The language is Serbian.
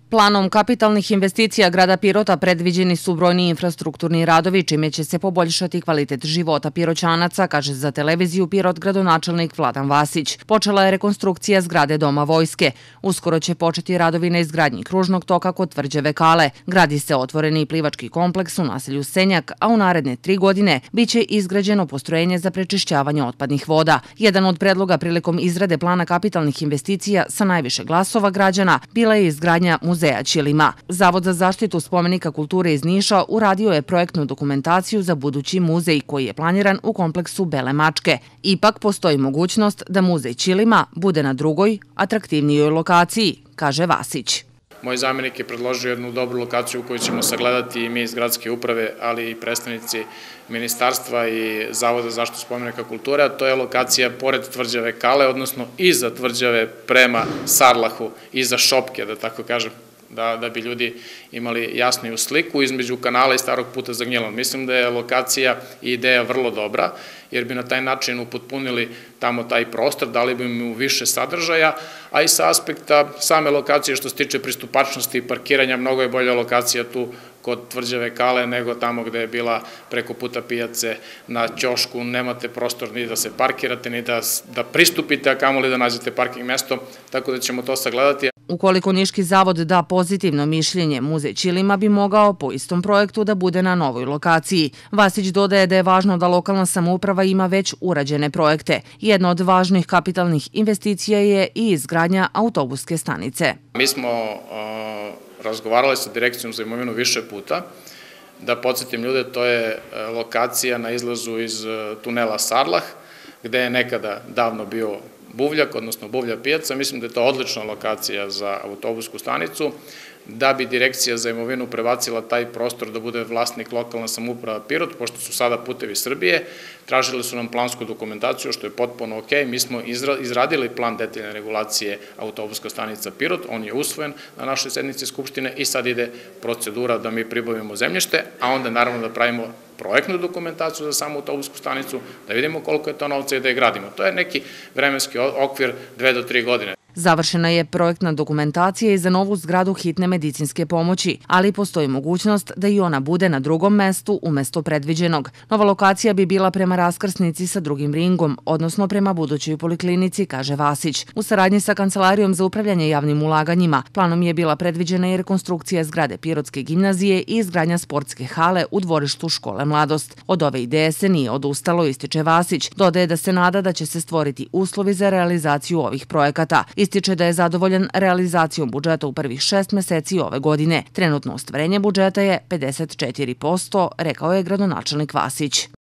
Planom kapitalnih investicija grada Pirota predviđeni su brojni infrastrukturni radovi, čime će se poboljšati kvalitet života Piroćanaca, kaže za televiziju Pirot gradonačelnik Vladan Vasić. Počela je rekonstrukcija zgrade Doma vojske. Uskoro će početi radovi na izgradnji kružnog toka kod tvrđave Kale. Gradi se otvoreni plivački kompleks u naselju Senjak, a u naredne 3 godine biće izgrađeno postrojenje za prečišćavanje otpadnih voda. Jedan od predloga prilikom izrade plana kapitalnih investicija sa najviše glasova građana bila je izgradnja muzeja Ćilima. Zavod za zaštitu spomenika kulture iz Niša uradio je projektnu dokumentaciju za budući muzej koji je planiran u kompleksu Bele Mačke. Ipak postoji mogućnost da muzej Ćilima bude na drugoj, atraktivnijoj lokaciji, kaže Vasić. Moj zamjenik je predložio jednu dobru lokaciju koju ćemo sagledati i mi iz gradske uprave, ali i predstavnici ministarstva i Zavoda za zaštitu spomenika kulture, a to je lokacija pored tvrđave Kale, odnosno iza tvrđave prema Sarlahu, iza Šopke, da tako kažem, da bi ljudi imali jasniju sliku između kanala i starog puta za Gnjilom. Mislim da je lokacija i ideja vrlo dobra, jer bi na taj način upotpunili tamo taj prostor, dali bi mu više sadržaja, a i sa aspekta same lokacije što se tiče pristupačnosti i parkiranja, mnogo je bolja lokacija tu kod tvrđave Kale nego tamo gde je bila preko puta pijace na ćošku, nemate prostor ni da se parkirate, ni da pristupite, a kamoli da nađete parking mesto, tako da ćemo to sagledati. Ukoliko Niški zavod da pozitivno mišljenje, muzej Ćilima bi mogao po istom projektu da bude na novoj lokaciji. Vasić dodaje da je važno da lokalna samouprava ima već urađene projekte. Jedna od važnih kapitalnih investicija je i izgradnja autobuske stanice. Mi smo razgovarali sa Direkcijom za imovinu više puta. Da podsjetim ljude, to je lokacija na izlazu iz tunela Sarlah, gde je nekada davno bio Buvljak, odnosno Buvlja pijaca. Mislim da je to odlična lokacija za autobusku stanicu. Da bi Direkcija za imovinu prebacila taj prostor da bude vlasnik lokalna samouprava Pirot, pošto su sada Putevi Srbije, tražili su nam plansku dokumentaciju, što je potpuno ok. Mi smo izradili plan detaljne regulacije autobuska stanica Pirot, on je usvojen na našoj sednici Skupštine i sad ide procedura da mi pribavimo zemljište, a onda naravno da pravimo projektnu dokumentaciju za samu autobusku stanicu, da vidimo koliko je to novca i da je gradimo. To je neki vremenski okvir 2 do 3 godine. Završena je projektna dokumentacija i za novu zgradu hitne medicinske pomoći, ali postoji mogućnost da i ona bude na drugom mestu umesto predviđenog. Nova lokacija bi bila prema raskrsnici sa drugim ringom, odnosno prema budućoj poliklinici, kaže Vasić. U saradnji sa Kancelarijom za upravljanje javnim ulaganjima, planom je bila predviđena i rekonstrukcija zgrade Pirotske gimnazije i izgradnja sportske hale u dvorištu škole Mladost. Od ove ideje se nije odustalo, ističe Vasić. Dodaje da se nada da će se stvoriti uslovi za realizaciju ovih projekata. Ističe da je zadovoljan realizacijom budžeta u prvih 6 meseci ove godine. Trenutno ostvarenje budžeta je 54%, rekao je gradonačelnik Vasić.